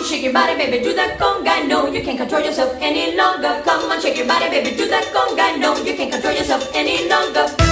shake your body, baby, do that conga. No, you can't control yourself any longer. Come on, shake your body, baby, do that conga. No, you can't control yourself any longer.